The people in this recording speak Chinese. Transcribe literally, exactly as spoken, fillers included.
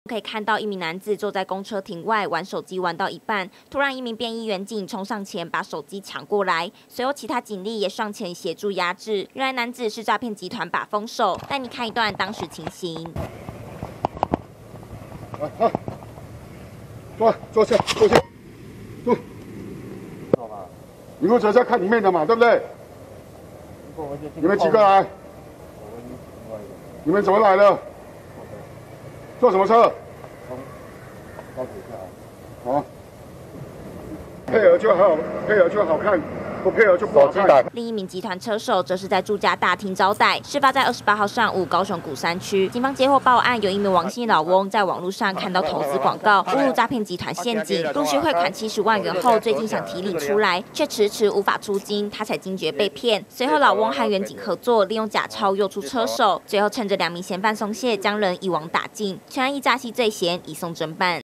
可以看到一名男子坐在公车亭外玩手机，玩到一半，突然一名便衣员警冲上前把手机抢过来，随后其他警力也上前协助压制。原来男子是诈骗集团把风手。带你看一段当时情形。 来，来，坐，坐下，坐下，坐。你负责在看里面的嘛，对不对？你们几个来？你们怎么来的？坐什么车？高铁下来。好，配合就好，配合就好看。 不配合就不好看。 另一名集团车手则是在住家大厅招待。事发在二十八号上午，高雄鼓山区，警方接获报案，有一名王姓老翁在网络上看到投资广告，误入诈骗集团陷阱，陆续汇款七十万元后，最近想提领出来，却迟迟无法出金，他才惊觉被骗。随后老翁和远警合作，利用假钞诱出车手，最后趁着两名嫌犯松懈，将人一网打尽。全案依诈欺罪嫌移送侦办。